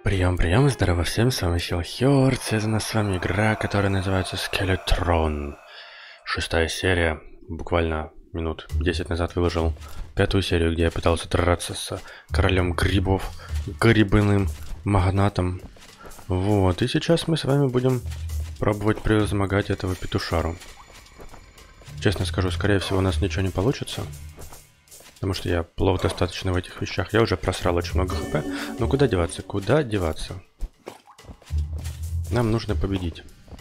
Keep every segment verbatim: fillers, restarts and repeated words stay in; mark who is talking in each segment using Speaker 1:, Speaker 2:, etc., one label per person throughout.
Speaker 1: Прием, прием, здорово всем, с вами Хилхёрдс, это у нас с вами игра, которая называется Skeletrone. Шестая серия, буквально минут десять назад выложил пятую серию, где я пытался драться с королем грибов, грибным магнатом. Вот, и сейчас мы с вами будем пробовать превозмогать этого петушару. Честно скажу, скорее всего у нас ничего не получится. Потому что я плохо достаточно в этих вещах. Я уже просрал очень много хп. Но куда деваться? Куда деваться? Нам нужно победить.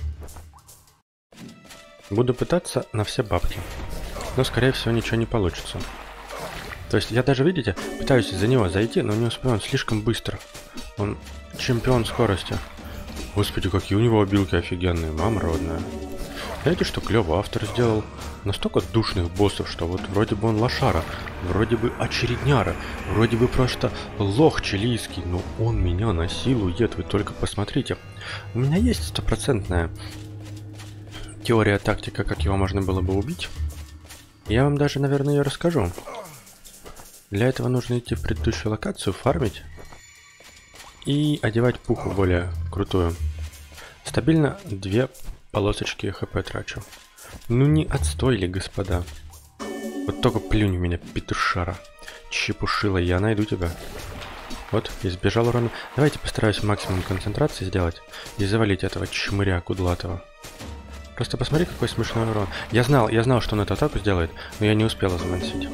Speaker 1: Буду пытаться на все бабки. Но, скорее всего, ничего не получится. То есть, я даже, видите, пытаюсь за него зайти, но не успею. Он слишком быстро. Он чемпион скорости. Господи, какие у него обилки офигенные. Мама родная. Знаете, что клево автор сделал? Настолько душных боссов, что вот вроде бы он лошара, вроде бы очередняра, вроде бы просто лох чилийский, но он меня насилует, вы только посмотрите. У меня есть стопроцентная теория, тактика, как его можно было бы убить. Я вам даже, наверное, ее расскажу. Для этого нужно идти в предыдущую локацию, фармить и одевать пуху более крутую. Стабильно две полосочки хп трачу. Ну не отстой ли, господа? Вот только плюнь в меня, петушара. Чепушила, я найду тебя. Вот, избежал урона. Давайте постараюсь максимум концентрации сделать и завалить этого чмыря кудлатого. Просто посмотри, какой смешной урон. Я знал, я знал, что он эту атаку сделает, но я не успел замансить.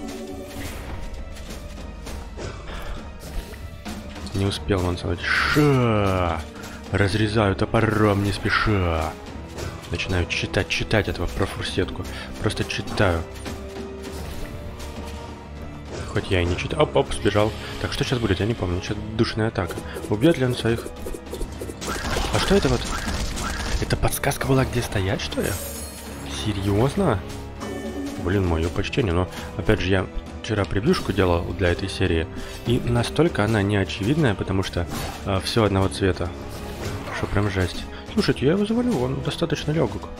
Speaker 1: Не успел мансовать. Ша! Разрезаю топором не спеша. Начинаю читать, читать этого про фурсетку. Просто читаю. Хоть я и не читаю. Оп, оп, сбежал. Так, что сейчас будет? Я не помню. Сейчас душная атака. Убьет ли он своих? А что это вот? Это подсказка была, где стоять, что ли? Серьезно? Блин, мое почтение. Но, опять же, я вчера превьюшку делал для этой серии. И настолько она не очевидная, потому что э, все одного цвета. Что прям жесть. Слушайте, я его завалю, он достаточно легок.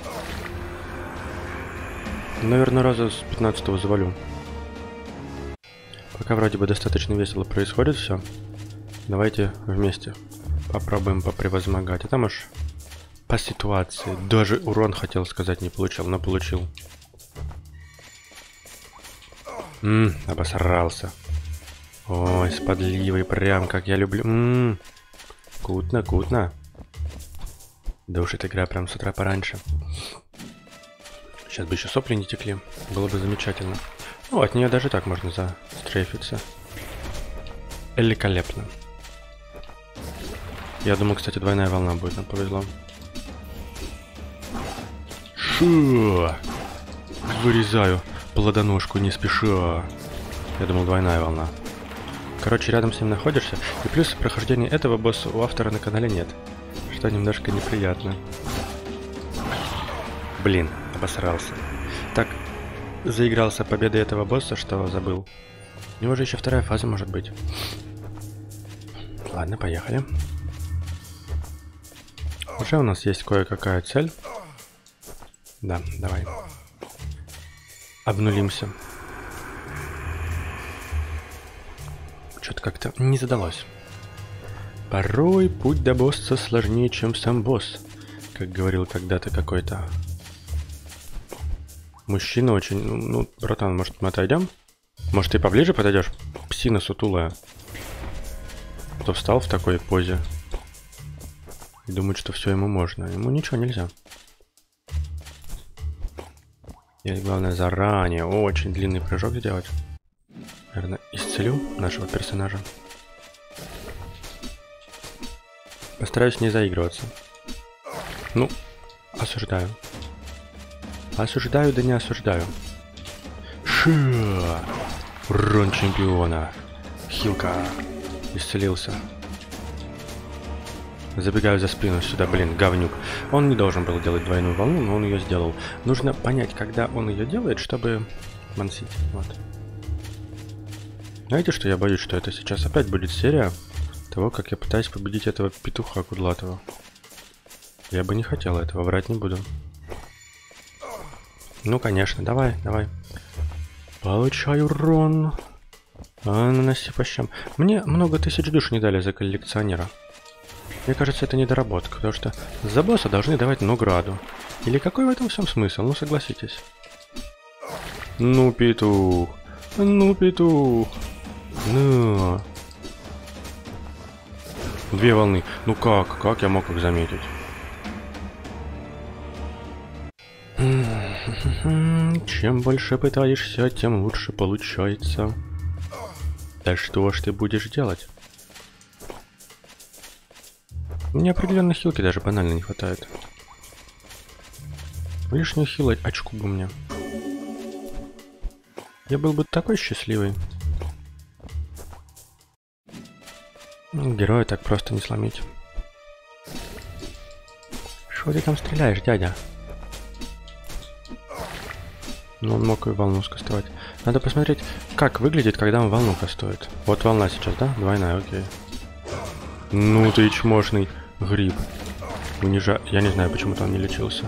Speaker 1: Наверное, раза с пятнадцатого завалю. Пока вроде бы достаточно весело происходит все. Давайте вместе попробуем попревозмогать. А там уж по ситуации. Даже урон, хотел сказать, не получил, но получил. Ммм, обосрался. Ой, с подливой, прям как я люблю. Ммм, кутно, кутно. Да уж эта игра прям с утра пораньше. Сейчас бы еще сопли не текли. Было бы замечательно. Ну, от нее даже так можно застрейфиться. Великолепно. Я думаю, кстати, двойная волна будет. Нам повезло. Шу! Вырезаю плодоножку не спеша. Я думал, двойная волна. Короче, рядом с ним находишься. И плюс прохождения этого босса у автора на канале нет. Что немножко неприятно. Блин, обосрался. Так, заигрался победой этого босса, что забыл. У него же еще вторая фаза может быть. Ладно, поехали. Уже у нас есть кое-какая цель. Да, давай. Обнулимся. Что-то как-то не задалось. Порой путь до босса сложнее, чем сам босс, как говорил когда-то какой-то мужчина очень... Ну, ну, братан, может, мы отойдем? Может, ты поближе подойдешь? Псина сутулая. Кто встал в такой позе и думает, что все ему можно. Ему ничего нельзя. И главное, заранее очень длинный прыжок сделать. Наверное, исцелю нашего персонажа. Постараюсь не заигрываться. Ну, осуждаю. Осуждаю, да не осуждаю. Ша! Урон чемпиона. Хилка. Исцелился. Забегаю за спину сюда, блин, говнюк. Он не должен был делать двойную волну, но он ее сделал. Нужно понять, когда он ее делает, чтобы мансить. Вот. Знаете, что я боюсь, что это сейчас опять будет серия того, как я пытаюсь победить этого петуха кудлатого. Я бы не хотел этого, врать не буду. Ну, конечно, давай, давай. Получай урон. А, наноси по щам. Мне много тысяч душ не дали за коллекционера. Мне кажется, это недоработка, потому что за босса должны давать награду. Или какой в этом всем смысл? Ну, согласитесь. Ну, петух. Ну, петух. Ну. Две волны. Ну как? Как я мог их заметить? Чем больше пытаешься, тем лучше получается. Да что ж ты будешь делать? Мне определенно хилки даже банально не хватает. Лишнюю хил очку бы мне. Я был бы такой счастливый. Героя так просто не сломить. Что ты там стреляешь, дядя? Ну, он мог и волну скастовать. Надо посмотреть, как выглядит, когда он волну кастует. Вот волна сейчас, да? Двойная, окей. Ну ты чмошный гриб. Унижа... Я не знаю, почему-то он не лечился.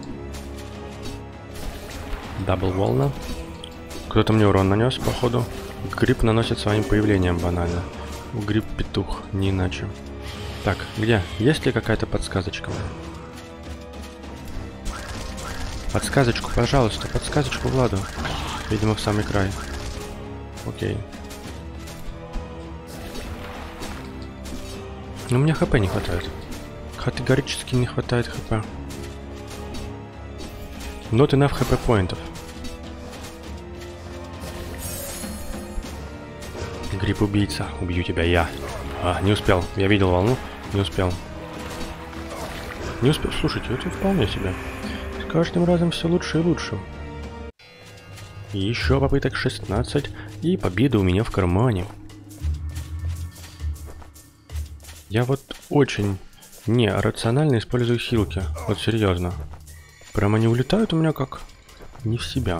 Speaker 1: Дабл волна. Кто-то мне урон нанес, походу. Гриб наносит своим появлением банально. Гриб-петух, не иначе. Так, где? Есть ли какая-то подсказочка? Подсказочку, пожалуйста, подсказочку Владу. Видимо, в самый край. Окей. Но мне хп не хватает. Категорически не хватает хп. Not enough хп поинтов. Гриб-убийца. Убью тебя я. А, не успел. Я видел волну. Не успел. Не успел. Слушайте, это вполне себе. С каждым разом все лучше и лучше. Еще попыток шестнадцать. И победа у меня в кармане. Я вот очень нерационально использую хилки. Вот серьезно. Прямо они улетают у меня как не в себя.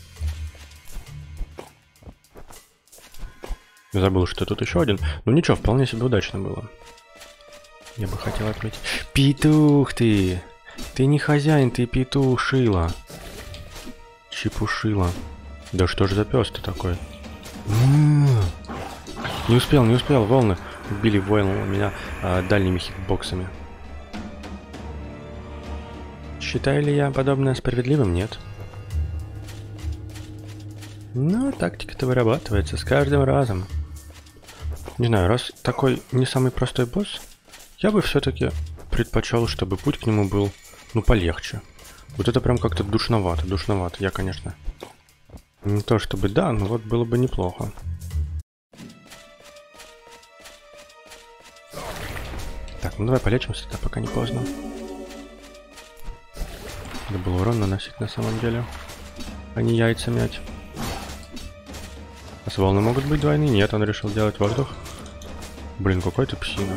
Speaker 1: Забыл, что тут еще один. Ну ничего, вполне себе удачно было. Я бы хотел отметить. Петух ты! Ты не хозяин, ты петушила. Чепушила. Да что ж за пес ты такой? Не успел, не успел, волны. Убили воина у меня а, дальними хитбоксами. Считаю ли я подобное справедливым? Нет. Но тактика-то вырабатывается с каждым разом. Не знаю, раз такой не самый простой босс, я бы все-таки предпочел, чтобы путь к нему был, ну, полегче. Вот это прям как-то душновато, душновато. Я, конечно, не то чтобы да, но вот было бы неплохо. Так, ну давай полечимся, да, пока не поздно. Надо было урон наносить на самом деле, а не яйца мять. А с волны могут быть двойные? Нет, он решил делать воздух. Блин, какой-то псина.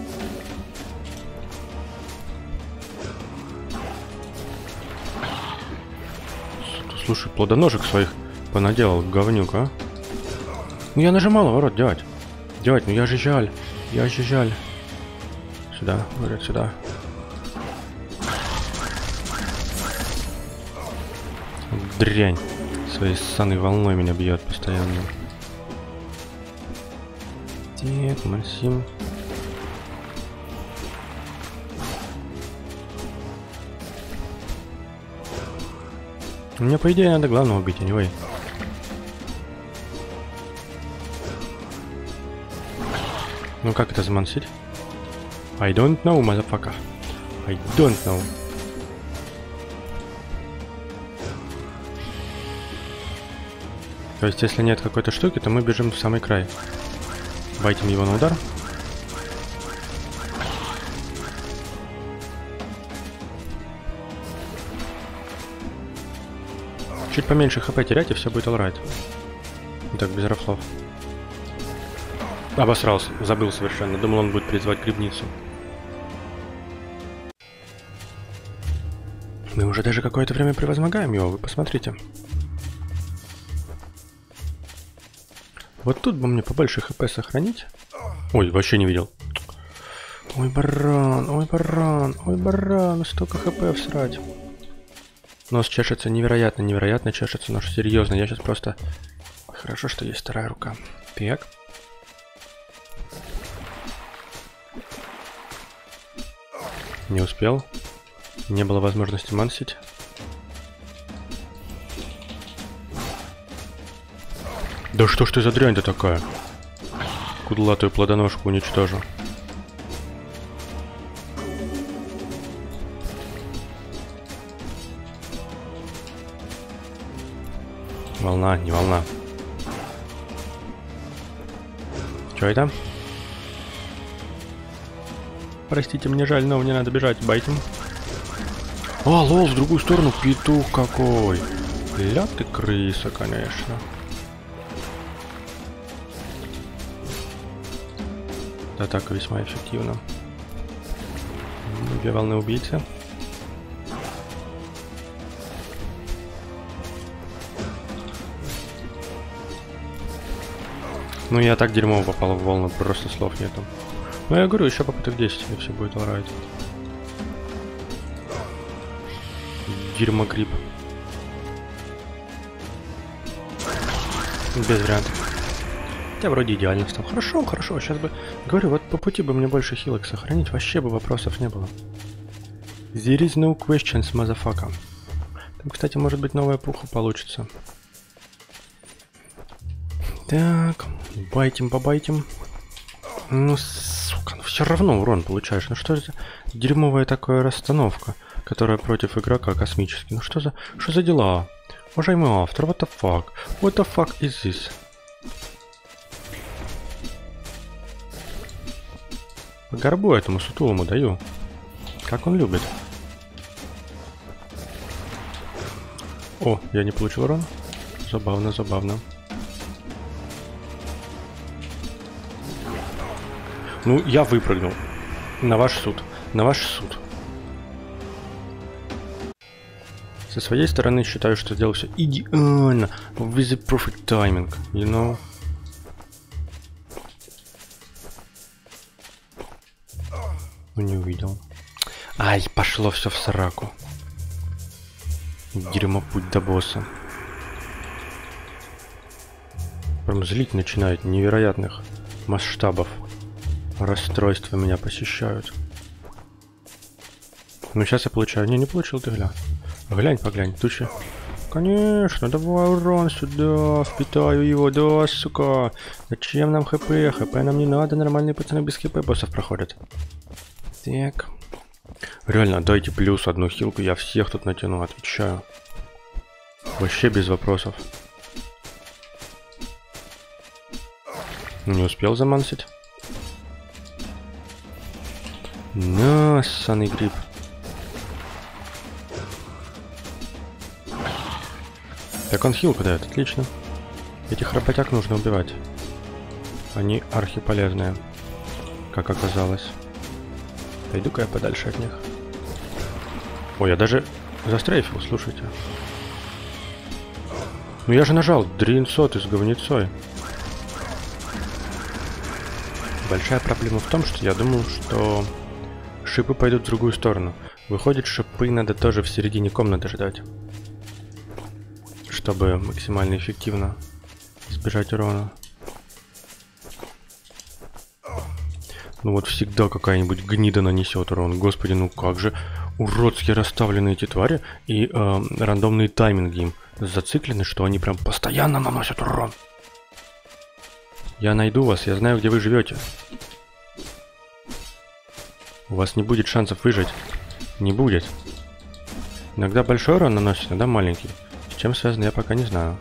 Speaker 1: Слушай, плодоножек своих понаделал, говнюк, а? Ну я нажимал, ворот, делать. Делать, ну я же жаль. Я же жаль. Сюда, говорят, сюда. Дрянь. Своей ссаной волной меня бьет постоянно. Так, Максим. Мне, по идее, надо главного убить, anyway. Ну как это замансить? I don't know, motherfucker. I don't know. То есть, если нет какой-то штуки, то мы бежим в самый край. Байтим его на удар. Чуть поменьше хп терять, и все будет alright. Так, без рафлов. Обосрался, забыл совершенно. Думал, он будет призывать грибницу. Мы уже даже какое-то время превозмогаем его, вы посмотрите. Вот тут бы мне побольше хп сохранить. Ой, вообще не видел. Ой, баран, ой, баран, ой, баран, столько хп всрать. Нос чешется невероятно, невероятно чешется, но серьезно, я сейчас просто... Хорошо, что есть вторая рука. Так. Не успел. Не было возможности мансить. Да что ж ты за дрянь-то такая? Кудлатую плодоножку уничтожу. Волна, не волна. Что это? Простите, мне жаль, но мне надо бежать. Байтим. А, лол, в другую сторону. Петух какой. Ля ты крыса, конечно. Атака весьма эффективна. Две волны убийцы. Ну я так дерьмово попал в волну, просто слов нету. Ну я говорю, еще попыток десять, и все будет alright. Дерьмогриб. Без вариантов. Хотя вроде идеально стал. Хорошо, хорошо, сейчас бы... Говорю, вот по пути бы мне больше хилок сохранить, вообще бы вопросов не было. There is no questions, motherfucker. Там, кстати, может быть новая пуха получится. Так, байтим, побайтим. Ну, сука, ну все равно урон получаешь. Ну что за дерьмовая такая расстановка, которая против игрока космический. Ну что за... Что за дела? Уважаемый автор, what the fuck? What the fuck is this? По горбу этому сутулому даю. Как он любит. О, я не получил урон. Забавно, забавно. Ну, я выпрыгнул. На ваш суд. На ваш суд. Со своей стороны считаю, что сделал все идеально. With the perfect timing, you know? Ну, не увидел. Ай, пошло все в сраку. Дерьмо, путь до босса. Прям злить начинает невероятных масштабов. Расстройства меня посещают. Ну, сейчас я получаю. Не, не получил ты, гля. Глянь, поглянь, тучи. Конечно, давай урон сюда. Впитаю его, да, сука. Зачем нам хп? Хп нам не надо, нормальные пацаны без хп боссов проходят. Так. Реально, дайте плюс одну хилку, я всех тут натяну, отвечаю. Вообще без вопросов. Не успел замансить. На, ссаный гриб. Так он хилку дает, отлично. Этих работяг нужно убивать. Они архиполезные, как оказалось. Пойду-ка я подальше от них. Ой, я даже застрейфил, слушайте. Ну я же нажал дринсот с говнецой. Большая проблема в том, что я думал, что шипы пойдут в другую сторону. Выходит, шипы надо тоже в середине комнаты ждать, чтобы максимально эффективно избежать урона. Ну вот всегда какая-нибудь гнида нанесет урон. Господи, ну как же уродски расставлены эти твари и э, рандомные тайминги им зациклены, что они прям постоянно наносят урон. Я найду вас, я знаю, где вы живете. У вас не будет шансов выжить. Не будет. Иногда большой урон наносит, иногда маленький. С чем связано, я пока не знаю.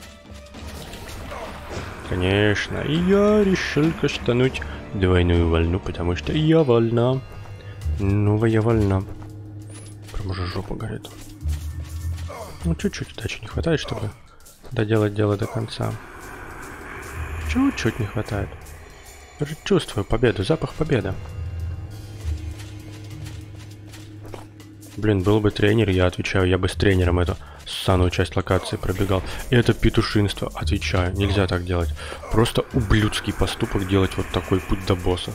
Speaker 1: Конечно, и я решил кастануть двойную волну, потому что я вольна. Новая волна. Прям уже жопа горит. Ну, чуть-чуть удачи не хватает, чтобы доделать дело до конца. Чуть-чуть не хватает. Даже чувствую победу, запах победы. Блин, был бы тренер, я отвечаю, я бы с тренером эту ссаную часть локации пробегал. И это петушинство, отвечаю, нельзя так делать. Просто ублюдский поступок делать вот такой путь до босса.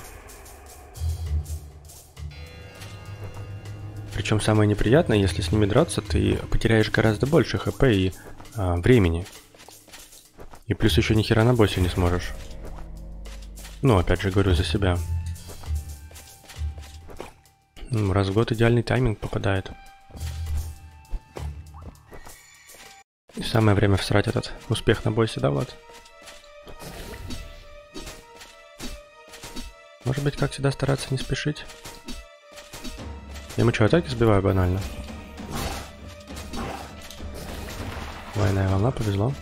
Speaker 1: Причем самое неприятное, если с ними драться, ты потеряешь гораздо больше хп и а, времени. И плюс еще ни хера на боссе не сможешь. Ну, опять же, говорю за себя. Ну, раз в год идеальный тайминг попадает. И самое время всрать этот успех на боссе, да, Влад? Может быть, как всегда, стараться не спешить? Я ему что, атаки сбиваю банально? Двойная волна, повезло.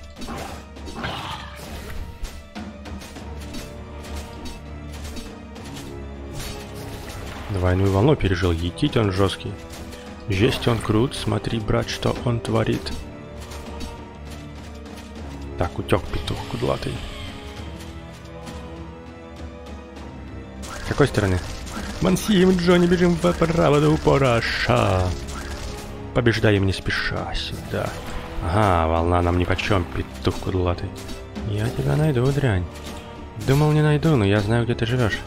Speaker 1: Двойную волну пережил, етить он жесткий. Жесть он крут, смотри, брат, что он творит. Так, утек петух кудлатый. С какой стороны? Мансием, Джонни, бежим вправо до упора. Ша. Побеждаем не спеша сюда. Ага, волна нам нипочем, петух кудлатый. Я тебя найду, дрянь. Думал, не найду, но я знаю, где ты живешь.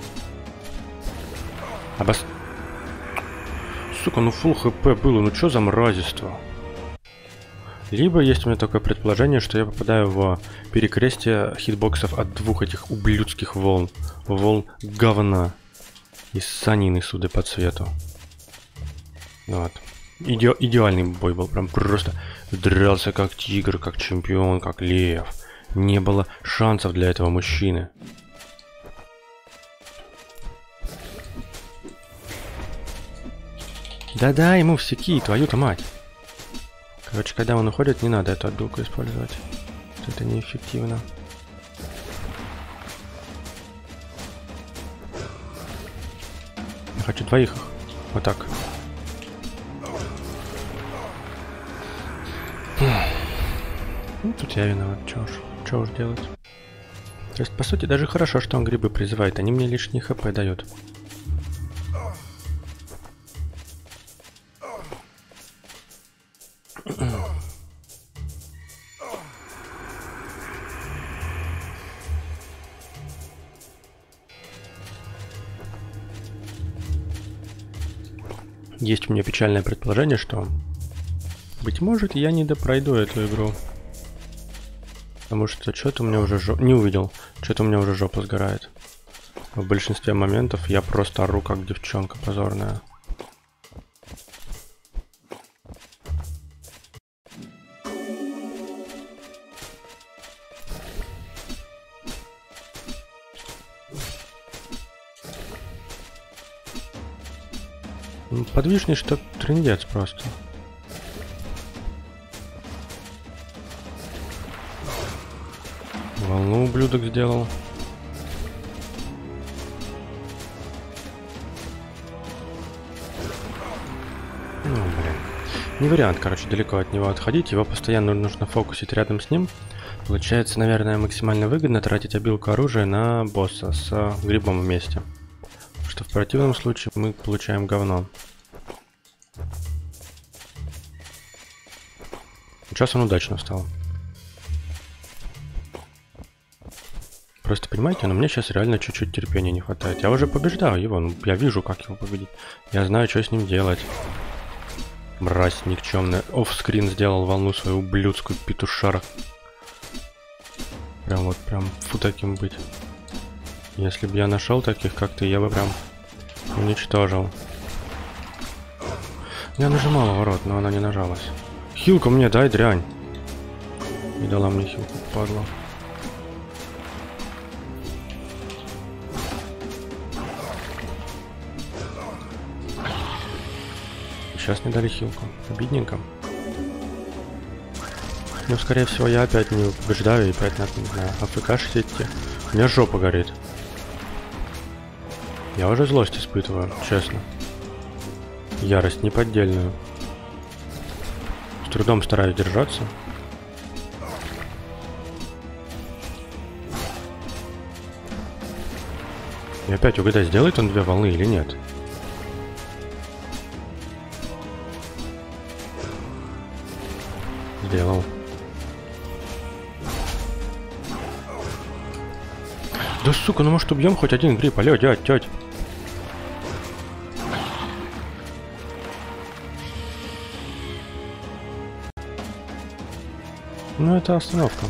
Speaker 1: Обос... Сука, ну фулл хп было, ну чё за мразиство? Либо есть у меня такое предположение, что я попадаю в перекрестие хитбоксов от двух этих ублюдских волн. Волн говна. И санины, судя по цвету. Вот. Иде... Идеальный бой был, прям просто дрался как тигр, как чемпион, как лев. Не было шансов для этого мужчины. Да-да, ему всеки, твою-то мать. Короче, когда он уходит, не надо эту отбилку использовать. Это неэффективно. Я хочу двоих. Вот так. Ну, тут я виноват. Чё уж, чё уж делать. То есть, по сути, даже хорошо, что он грибы призывает. Они мне лишний хп дают. Есть у меня печальное предположение, что, быть может, я не допройду эту игру. Потому что что-то у меня уже жоп... не увидел, что-то у меня уже жопа сгорает. В большинстве моментов я просто ору как девчонка позорная. Подвижный, что трындец просто. Волну ублюдок сделал. Ну, блин. Не вариант, короче, далеко от него отходить. Его постоянно нужно фокусить рядом с ним. Получается, наверное, максимально выгодно тратить обилку оружия на босса с грибом вместе. Потому что в противном случае мы получаем говно. Сейчас он удачно встал. Просто понимаете, но мне сейчас реально чуть-чуть терпения не хватает. Я уже побеждал его, ну, я вижу, как его победить. Я знаю, что с ним делать. Мразь никчемная. Оффскрин сделал волну свою ублюдскую петушара. Прям вот, прям фу таким быть. Если бы я нашел таких, как ты, я бы прям уничтожил. Я нажимал ворот, но она не нажалась. Хилку мне дай, дрянь. Не дала мне хилку, падла. Сейчас не дали хилку. Обидненько. Ну, скорее всего, я опять не побеждаю и опять надо, не знаю, АФК идти. У меня жопа горит. Я уже злость испытываю, честно. Ярость неподдельную. С трудом стараюсь держаться. И опять угадай, сделает он две волны или нет. Сделал. Да сука, ну может убьем хоть один гриб, алло, дядь, теть. Ну это остановка.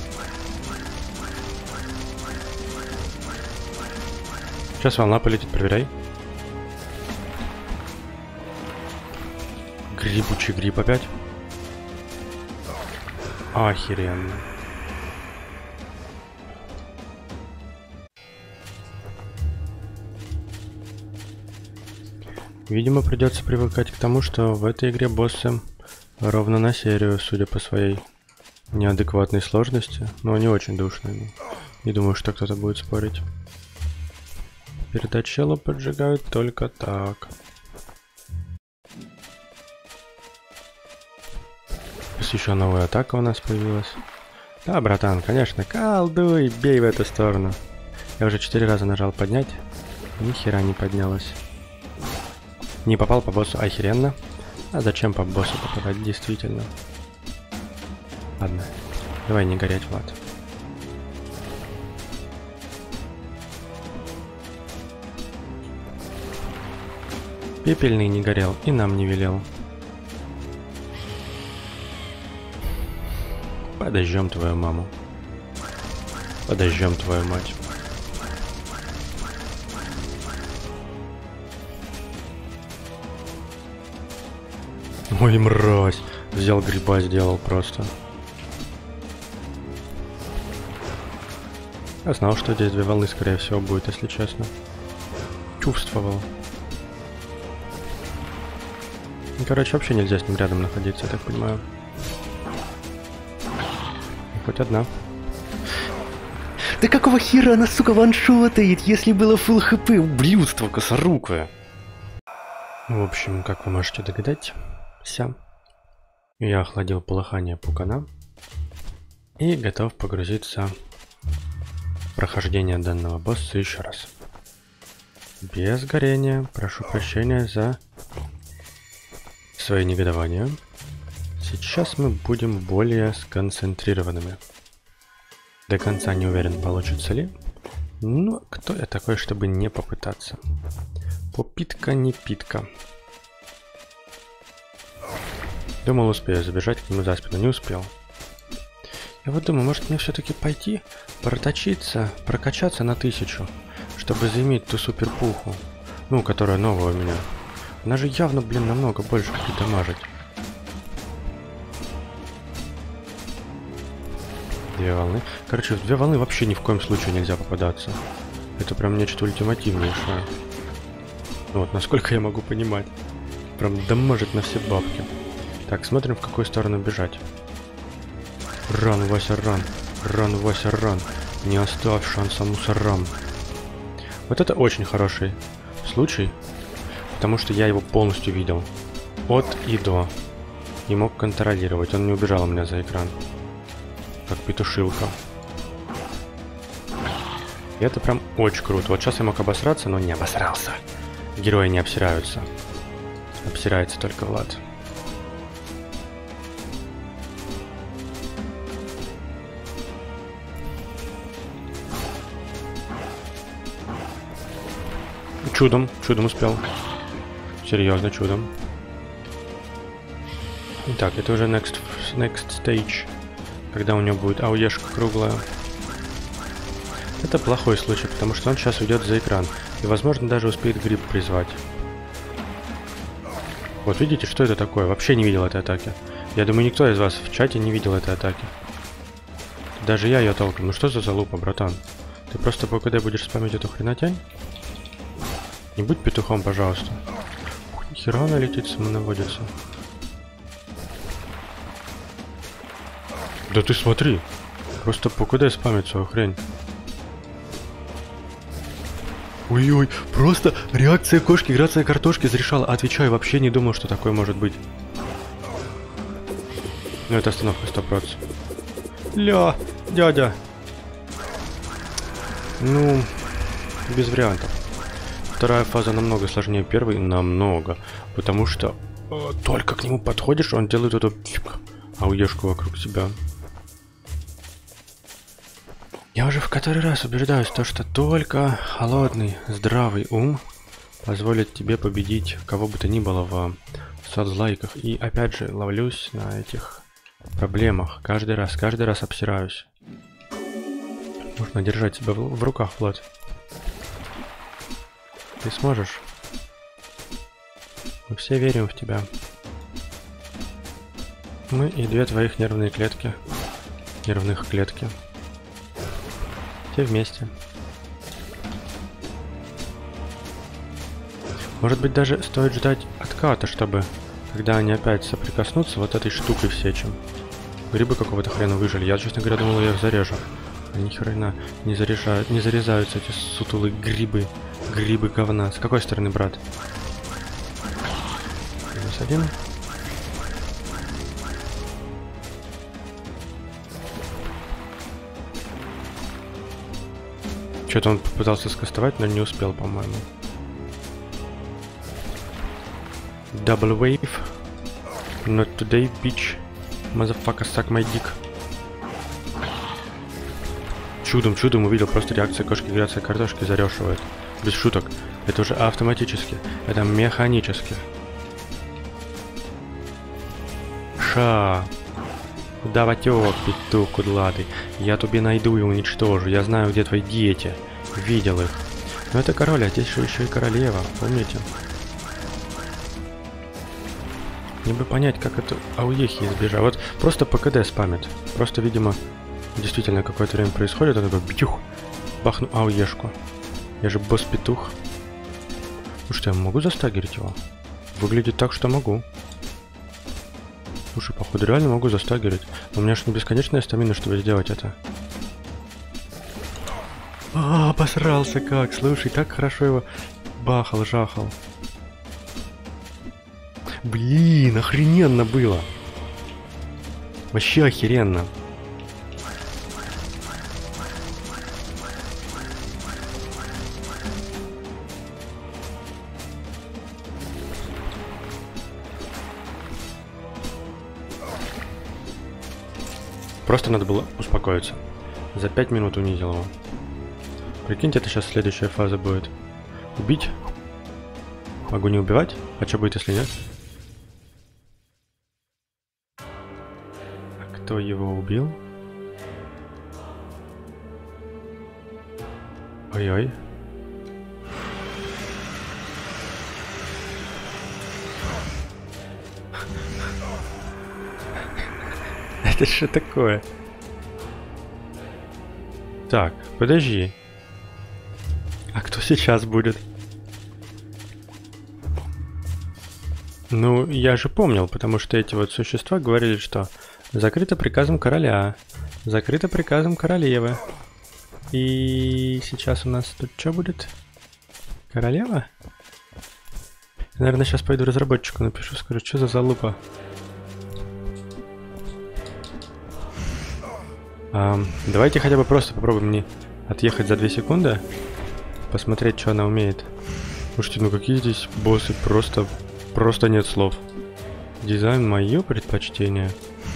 Speaker 1: Сейчас волна полетит, проверяй. Грибучий гриб опять. Охеренно. Видимо, придется привыкать к тому, что в этой игре боссы ровно на серию, судя по своей неадекватной сложности, но они очень душные. Не думаю, что кто-то будет спорить. Передачело поджигают только так. Плюс еще новая атака у нас появилась. Да, братан, конечно, колдуй, бей в эту сторону. Я уже четыре раза нажал поднять, ни хера не поднялось. Не попал по боссу, охеренно. А зачем по боссу попадать, действительно? Ладно, давай не гореть, Влад. Пепельный не горел и нам не велел. Подожжем твою маму. Подожжем твою мать. Ой, мразь. Взял гриба, сделал просто. Я знал, что здесь две волны, скорее всего, будет, если честно. Чувствовал. Ну, короче, вообще нельзя с ним рядом находиться, я так понимаю. И хоть одна. Да какого хера она, сука, ваншотает, если было фулл хп, ублюдство косорукое. В общем, как вы можете догадать, я охладил полыхание пукана и готов погрузиться в прохождение данного босса еще раз. Без горения, прошу прощения за свое негодование. Сейчас мы будем более сконцентрированными. До конца не уверен, получится ли, но кто я такой, чтобы не попытаться. Попитка не питка. Думал, успею забежать к нему за спину, не успел. Я вот думаю, может мне все-таки пойти, проточиться, прокачаться на тысячу, чтобы заиметь ту суперпуху, ну, которая новая у меня. Она же явно, блин, намного больше будет дамажить. Две волны. Короче, в две волны вообще ни в коем случае нельзя попадаться. Это прям нечто ультимативнейшее. Вот, насколько я могу понимать. Прям дамажит на все бабки. Так, смотрим, в какую сторону бежать. Ран, Вася, ран. Ран, Вася, ран. Не оставь шанса мусорам. Вот это очень хороший случай, потому что я его полностью видел. От и до. И мог контролировать. Он не убежал у меня за экран. Как петушилка. И это прям очень круто. Вот сейчас я мог обосраться, но не обосрался. Герои не обсираются. Обсирается только Влад. Чудом, чудом успел. Серьезно, чудом. Итак, это уже next, next stage. Когда у него будет ауешка круглая. Это плохой случай, потому что он сейчас уйдет за экран. И, возможно, даже успеет гриб призвать. Вот видите, что это такое? Вообще не видел этой атаки. Я думаю, никто из вас в чате не видел этой атаки. Даже я ее толком. Ну что за залупа, братан? Ты просто по КД будешь спамить эту хренотень? Не будь петухом, пожалуйста. Ни хера она летит, самонаводится. Да ты смотри. Просто по КД спамит свою хрень. Ой-ой, просто реакция кошки, грация картошки зарешала. Отвечаю, вообще не думал, что такое может быть. Ну это остановка сто процентов. Ля, дядя. Ну, без вариантов. Вторая фаза намного сложнее первой, намного. Потому что э, только к нему подходишь, он делает эту ауешку вокруг себя. Я уже в который раз убеждаюсь, то, что только холодный, здравый ум позволит тебе победить кого бы то ни было в соцлайках. И опять же ловлюсь на этих проблемах. Каждый раз, каждый раз обсираюсь. Нужно держать себя в, в руках, Влад. Ты сможешь. Мы все верим в тебя. Мы и две твоих нервные клетки. Нервных клетки. Все вместе. Может быть, даже стоит ждать отката, чтобы, когда они опять соприкоснутся, вот этой штукой всечем. Грибы какого-то хрена выжили. Я, честно говоря, думал, я их зарежу. А ни хрена не заряжают, не зарезаются эти сутулые грибы. Грибы говна. С какой стороны, брат? Минус один. Что-то он попытался скастовать, но не успел, по-моему. Double wave. Not today, bitch. Motherfucker, suck my dick. Чудом, чудом увидел, просто реакция кошки, реакция картошки зарешивает. Без шуток. Это уже автоматически. Это механически. Ша. Куда потек, петух кудлатый? Я тебе найду и уничтожу. Я знаю, где твои дети. Видел их. Но это король, а здесь еще и королева. Помните? Не бы понять, как это ауехи избежать. Вот просто ПКД спамит. Просто, видимо, действительно какое-то время происходит. Он такой, бьюх, бахну ауешку. Я же босс-петух. Слушайте, я могу застагерить его? Выглядит так, что могу. Слушай, походу реально могу застагерить. Но у меня же не бесконечная стамина, чтобы сделать это. А, посрался как. Слушай, так хорошо его бахал, жахал. Блин, охрененно было. Вообще охеренно. Просто надо было успокоиться. За пять минут унизил его. Прикиньте, это сейчас следующая фаза будет. Убить? Могу не убивать? А что будет, если нет? А кто его убил? Ой-ой. Это что такое? Так, подожди. А кто сейчас будет? Ну, я же помнил, потому что эти вот существа говорили, что закрыто приказом короля, закрыто приказом королевы. И сейчас у нас тут что будет? Королева? Наверное, сейчас пойду разработчику напишу, скажу, что за залупа. А, давайте хотя бы просто попробуем не отъехать за две секунды. Посмотреть, что она умеет. Слушайте, ну какие здесь боссы, просто, просто нет слов. Дизайн мое предпочтение.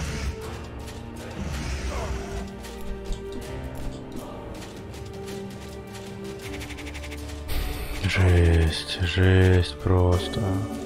Speaker 1: Жесть, жесть просто.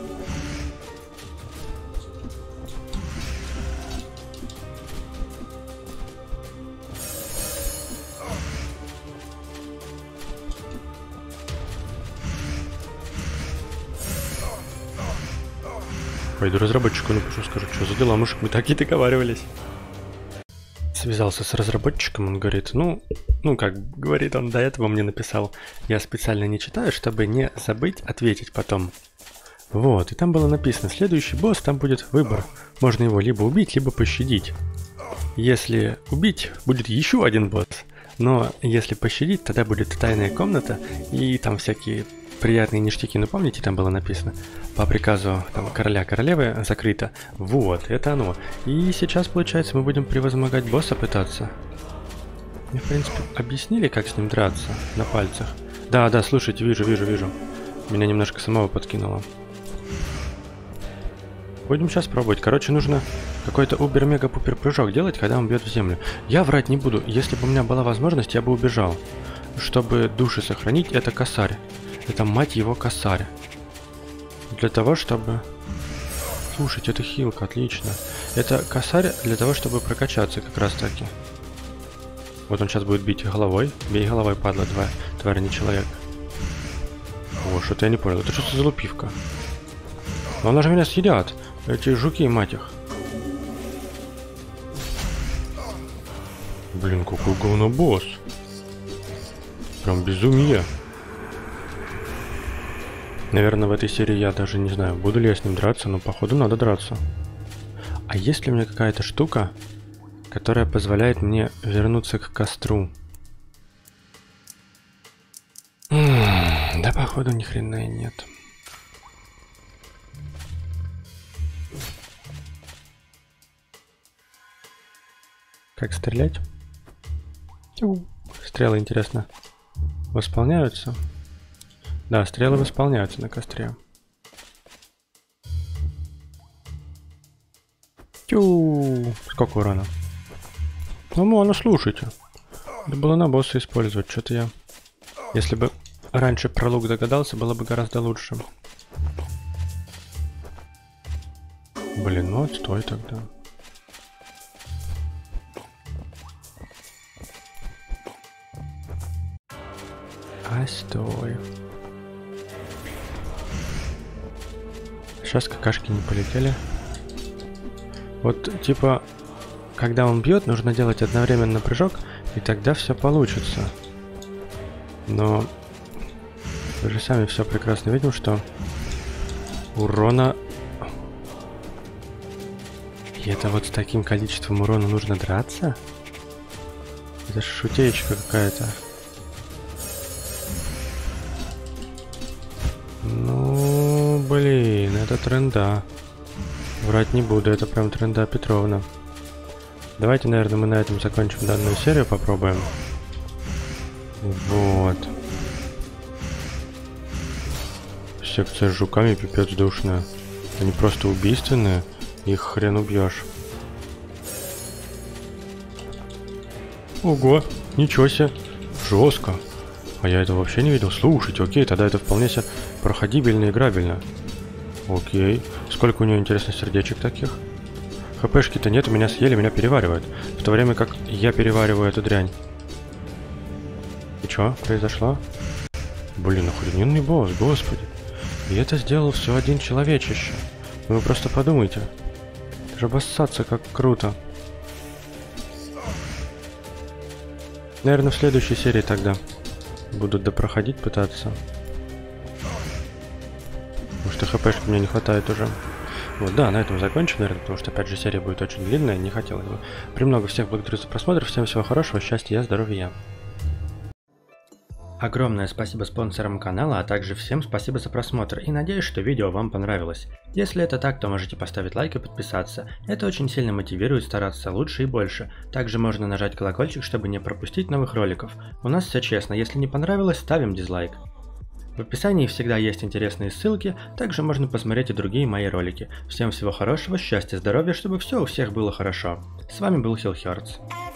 Speaker 1: Пойду разработчику напишу, скажу, что за дела, мужик, мы так и договаривались. Связался с разработчиком, он говорит, ну, ну как говорит он, до этого мне написал, я специально не читаю, чтобы не забыть ответить потом. Вот, и там было написано, следующий босс, там будет выбор, можно его либо убить, либо пощадить. Если убить, будет еще один босс, но если пощадить, тогда будет тайная комната и там всякие приятные ништяки, ну помните, там было написано, по приказу там, короля королевы закрыто. Вот, это оно. И сейчас, получается, мы будем превозмогать босса пытаться. Мне, в принципе, объяснили, как с ним драться на пальцах. Да, да, слушайте, вижу, вижу, вижу. Меня немножко самого подкинуло. Будем сейчас пробовать. Короче, нужно какой-то убер-мега-пупер прыжок делать, когда он бьет в землю. Я врать не буду. Если бы у меня была возможность, я бы убежал. Чтобы души сохранить, это косарь. Это, мать его, косарь. Для того, чтобы... Слушайте, это хилка, отлично. Это косарь для того, чтобы прокачаться как раз таки. Вот он сейчас будет бить головой. Бей головой, падла, тварь, тварь, не человек. О, что-то я не понял. Это что за лупивка? Но она же меня съедят. Эти жуки, мать их. Блин, какой говно-босс. Прям безумие. Наверное, в этой серии я даже не знаю, буду ли я с ним драться, но походу надо драться. А есть ли у меня какая-то штука, которая позволяет мне вернуться к костру? М-м, да, походу, ни хрена и нет. Как стрелять? Стрелы, интересно, восполняются? Да, стрелы восполняются на костре. Тю, сколько урона? Ну, ну, слушайте. Надо было на босса использовать, что-то я... Если бы раньше про лук догадался, было бы гораздо лучше. Блин, ну отстой тогда. Отстой. Сейчас какашки не полетели. Вот, типа, когда он бьет, нужно делать одновременно прыжок, и тогда все получится. Но вы же сами все прекрасно видим, что урона... И это вот с таким количеством урона нужно драться? Это ж шутеечка какая-то. Ну, блин, это тренда. Врать не буду, это прям тренда Петровна. Давайте, наверное, мы на этом закончим данную серию, попробуем. Вот. Секция с жуками пипец душная. Они просто убийственные, их хрен убьешь. Ого, ничего себе, жестко. А я этого вообще не видел. Слушайте, окей, тогда это вполне себе проходибельно и играбельно. Окей. Сколько у нее, интересно, сердечек таких? ХПшки-то нет, меня съели, меня переваривают. В то время как я перевариваю эту дрянь. И что произошло? Блин, охрененный босс, господи. И это сделал все один человечище. Вы просто подумайте. Это же обоссаться как круто. Наверное, в следующей серии тогда буду допроходить пытаться. Потому что хпшки мне не хватает уже. Вот, да, на этом закончим, наверное, потому что, опять же, серия будет очень длинная, не хотелось бы. Премного всех благодарю за просмотр, всем всего хорошего, счастья, здоровья. Огромное спасибо спонсорам канала, а также всем спасибо за просмотр, и надеюсь, что видео вам понравилось. Если это так, то можете поставить лайк и подписаться, это очень сильно мотивирует стараться лучше и больше. Также можно нажать колокольчик, чтобы не пропустить новых роликов. У нас все честно, если не понравилось, ставим дизлайк. В описании всегда есть интересные ссылки, также можно посмотреть и другие мои ролики. Всем всего хорошего, счастья, здоровья, чтобы все у всех было хорошо. С вами был Хилл Хёрдс.